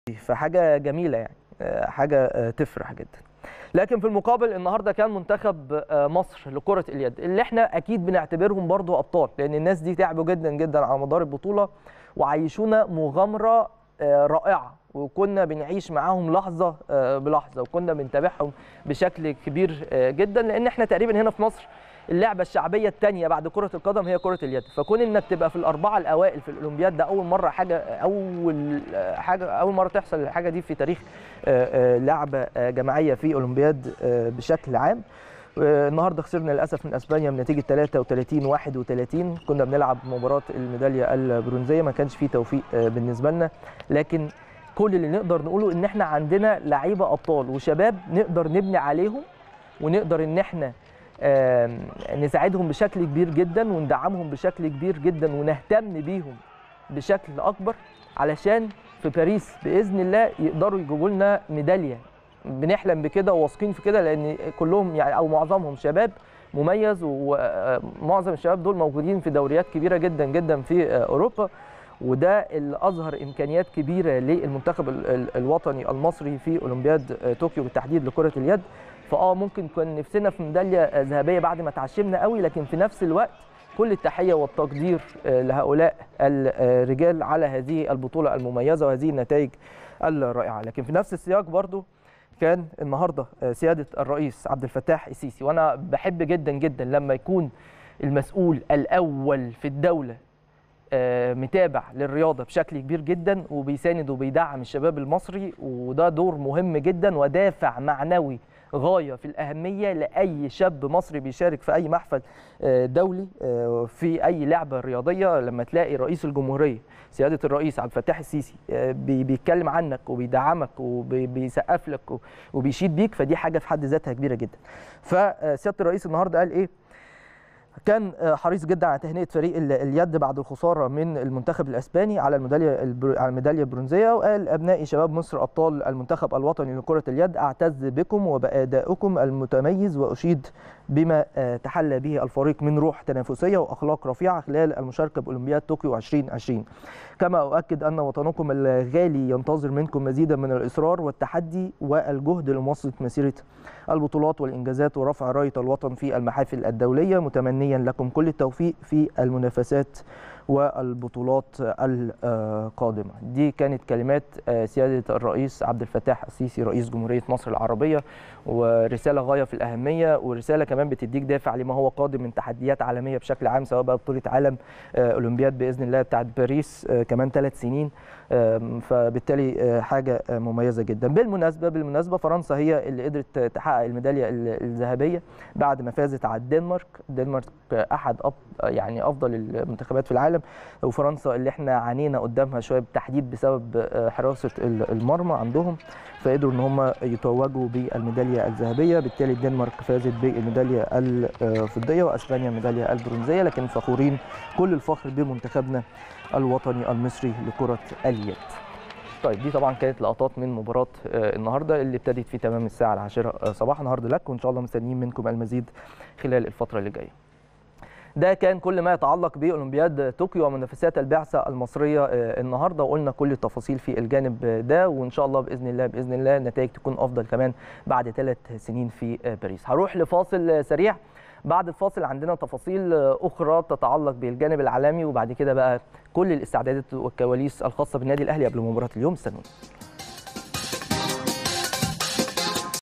فحاجه جميله يعني حاجه تفرح جدا. لكن في المقابل النهارده كان منتخب مصر لكره اليد اللي احنا اكيد بنعتبرهم برضو ابطال، لان الناس دي تعبوا جدا جدا على مدار البطوله وعيشونا مغامره رائعه، وكنا بنعيش معاهم لحظه بلحظه، وكنا بنتابعهم بشكل كبير جدا، لان احنا تقريبا هنا في مصر اللعبه الشعبيه الثانيه بعد كره القدم هي كره اليد. فكون انك تبقى في الاربعه الاوائل في الاولمبياد ده اول مره، اول مره تحصل الحاجه دي في تاريخ لعبه جماعيه في اولمبياد بشكل عام. النهارده خسرنا للاسف من اسبانيا بنتيجه 33-31. كنا بنلعب مباراه الميداليه البرونزيه، ما كانش فيه توفيق بالنسبه لنا، لكن كل اللي نقدر نقوله ان احنا عندنا لعيبه ابطال وشباب نقدر نبني عليهم، ونقدر ان احنا نساعدهم بشكل كبير جدا وندعمهم بشكل كبير جدا ونهتم بيهم بشكل اكبر، علشان في باريس باذن الله يقدروا يجيبوا لنا ميداليه. بنحلم بكده وواثقين في كده، لان كلهم يعني او معظمهم شباب مميز، ومعظم الشباب دول موجودين في دوريات كبيره جدا جدا في اوروبا، وده اللي اظهر امكانيات كبيره للمنتخب الوطني المصري في اولمبياد طوكيو بالتحديد لكره اليد. ممكن كان نفسنا في ميداليه ذهبيه بعد ما تعشمنا قوي، لكن في نفس الوقت كل التحيه والتقدير لهؤلاء الرجال على هذه البطوله المميزه وهذه النتائج الرائعه. لكن في نفس السياق برضو كان النهارده سياده الرئيس عبد الفتاح السيسي، وانا بحب جدا جدا لما يكون المسؤول الاول في الدوله متابع للرياضه بشكل كبير جدا وبيساند وبيدعم الشباب المصري، وده دور مهم جدا ودافع معنوي غايه في الاهميه لاي شاب مصري بيشارك في اي محفل دولي في اي لعبه رياضيه. لما تلاقي رئيس الجمهوريه سياده الرئيس عبد الفتاح السيسي بيتكلم عنك وبيدعمك وبيسقف لك وبيشيد بيك، فدي حاجه في حد ذاتها كبيره جدا. فسياده الرئيس النهارده قال ايه؟ كان حريص جدا على تهنئه فريق اليد بعد الخساره من المنتخب الاسباني على الميداليه البرونزيه، وقال: ابنائي شباب مصر ابطال المنتخب الوطني لكره اليد، اعتز بكم وبادائكم المتميز، واشيد بما تحلى به الفريق من روح تنافسيه واخلاق رفيعه خلال المشاركه باولمبياد طوكيو 2020. كما اؤكد ان وطنكم الغالي ينتظر منكم مزيدا من الاصرار والتحدي والجهد لمواصله مسيره البطولات والانجازات ورفع رايه الوطن في المحافل الدوليه، متمنيا لكم كل التوفيق في المنافسات والبطولات القادمه. دي كانت كلمات سياده الرئيس عبد الفتاح السيسي رئيس جمهوريه مصر العربيه، ورساله غايه في الاهميه، ورساله كمان بتديك دافع لما هو قادم من تحديات عالميه بشكل عام، سواء بقى بطوله عالم اولمبياد باذن الله بتاعت باريس كمان 3 سنين. فبالتالي حاجه مميزه جدا. بالمناسبه فرنسا هي اللي قدرت تحقق الميداليه الذهبيه بعد ما فازت على الدنمارك. الدنمارك احد يعني افضل المنتخبات في العالم، وفرنسا اللي احنا عانينا قدامها شويه بالتحديد بسبب حراسه المرمى عندهم، فقدروا ان هم يتوجوا بالميداليه الذهبيه. بالتالي الدنمارك فازت بالميداليه الفضيه واسبانيا الميداليه البرونزيه، لكن فخورين كل الفخر بمنتخبنا الوطني المصري لكره اليد. طيب دي طبعا كانت لقطات من مباراه النهارده اللي ابتدت في تمام الساعه 10 صباحا النهارده لك، وان شاء الله مستنيين منكم المزيد خلال الفتره اللي جايه. ده كان كل ما يتعلق باولمبياد طوكيو ومنافسات البعثه المصريه النهارده، وقلنا كل التفاصيل في الجانب ده، وان شاء الله باذن الله النتائج تكون افضل كمان بعد 3 سنين في باريس. هروح لفاصل سريع، بعد الفاصل عندنا تفاصيل اخرى تتعلق بالجانب العالمي، وبعد كده بقى كل الاستعدادات والكواليس الخاصه بالنادي الاهلي قبل مباراه اليوم. استنونا.